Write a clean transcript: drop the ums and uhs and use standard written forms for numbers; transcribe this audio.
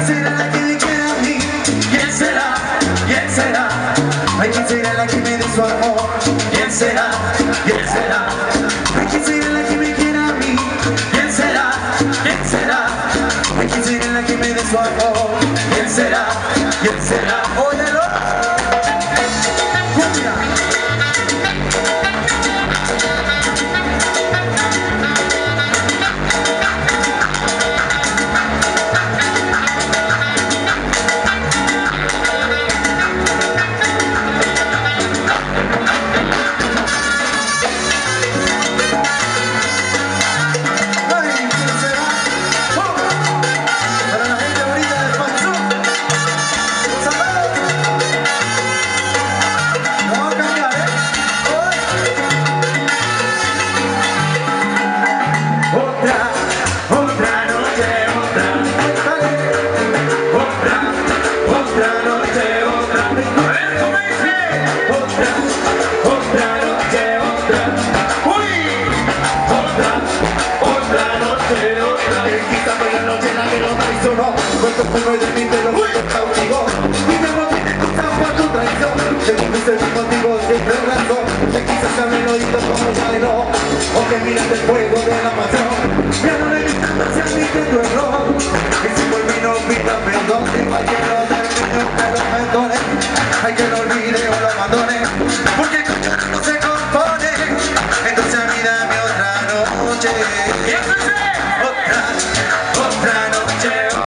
será la que me quiera a mí? ¿Quién será? ¿Quién será? Ay, ¿quién será la que me dé su amor? ¿Quién será? ¿Quién será? Ay, ¿quién será la que me quiera a mí? ¿Quién será? ¿Quién será? Ay, ¿quién será la que me dé su amor? ¿Quién será? ¿Quién será? ¡Óyelo! ¡Cumbia! Cuánto fumo de mí, pero mucho cautivo. Y me moví de tu trampa, tu traición. Según mi ser contigo, siempre razón. Te quise saber el oído como ya no. O que miras el fuego de la pasión. Ya no le viste hacia mí que tu error. Y si por mí no pida perdón, igual que no del niño, pero me perdone. Hay que no olvidar.